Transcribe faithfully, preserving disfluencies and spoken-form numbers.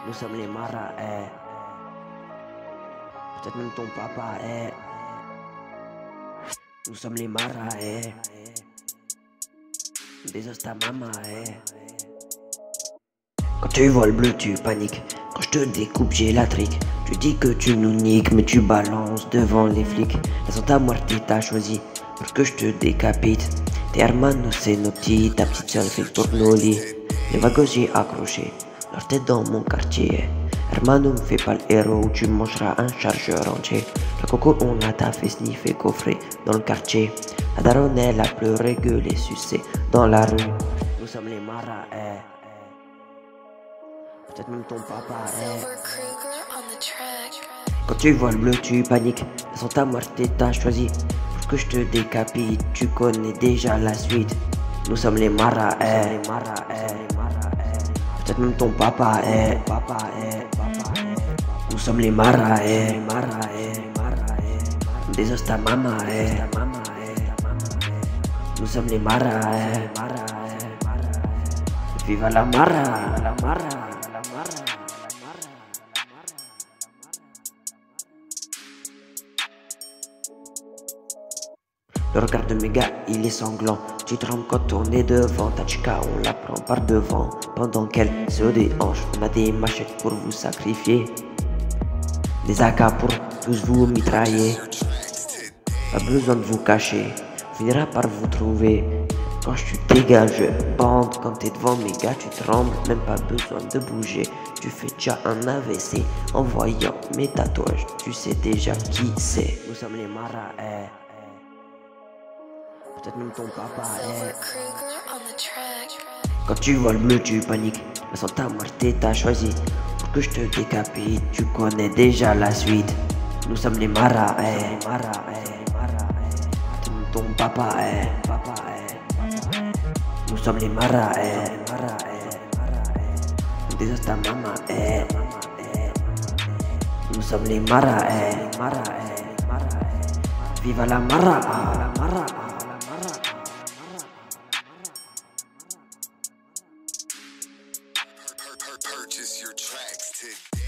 Nous sommes les maras, eh. Peut-être même ton papa, eh. Nous sommes les maras, eh. Des os ta maman, eh. Quand tu vois le bleu, tu paniques. Quand je te découpe, j'ai la trique. Tu dis que tu nous niques, mais tu balances devant les flics. La Santa Muerte t'a choisi pour que je te décapite. Tes hermanos, c'est nos petits, ta petite sœur fait pour nos lits. Les wagons, j'ai accroché leur tête dans mon quartier. Hermano, me fais pas le héros, tu mangeras un chargeur entier. La coco, on a ta fait sniffer, coffré dans le quartier. La daronne, elle a pleuré, gueulé, sucé dans la rue. Nous sommes les maras, eh. Peut-être même ton papa, eh. Quand tu vois le bleu, tu paniques. La Santa Muerte t'a choisi pour que je te décapite. Tu connais déjà la suite. Nous sommes les maras, eh. Peut-être même ton papa, eh. Nous sommes les maras, eh. Des os ta maman, eh. Nous sommes les maras, eh. Viva la mara, la mara. Le regard de mes gars, il est sanglant. Tu trembles quand on est devant. Ta chica, on la prend par devant. Pendant qu'elle se déhanche, on a des machettes pour vous sacrifier. Des A K pour tous vous mitrailler. Pas besoin de vous cacher, on finira par vous trouver. Quand je suis dégage, je bande. Quand t'es devant mes gars, tu trembles. Même pas besoin de bouger. Tu fais déjà un A V C en voyant mes tatouages. Tu sais déjà qui c'est. Nous sommes les maras, eh. Peut-être même ton papa, eh. Quand tu vois le bleu, tu paniques. La Santa Muerte t'a choisi pour que je te décapite. Tu connais déjà la suite. Nous sommes les maras, eh. Peut-être même ton papa, eh. Nous sommes les maras, eh. Des os ta maman, eh. Nous sommes les maras, eh. Viva la mara, la mara. Purchase your tracks today.